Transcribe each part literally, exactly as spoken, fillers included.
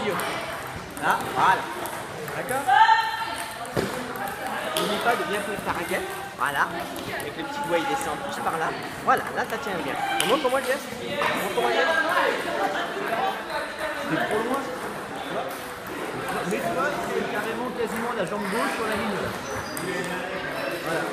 milieu. Là, voilà. D'accord? N'oublie pas de bien tenir ta raquette. Voilà. Avec le petit doigt, il descend plus par là. Voilà, là, ça tient bien. Montre-moi le geste. Montre-moi le geste. C'est trop loin. Mais tu vois, c'est carrément quasiment la jambe gauche sur la ligne. Voilà.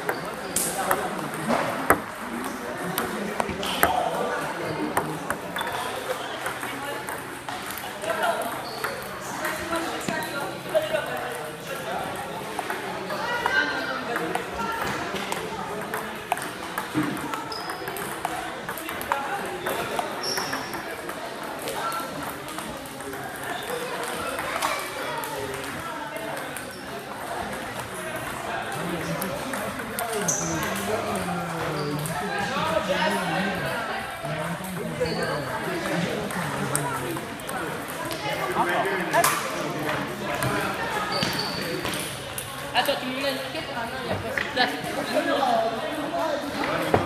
Attends, tu me mets une raquette? Ah non, il n'y a pas cette place.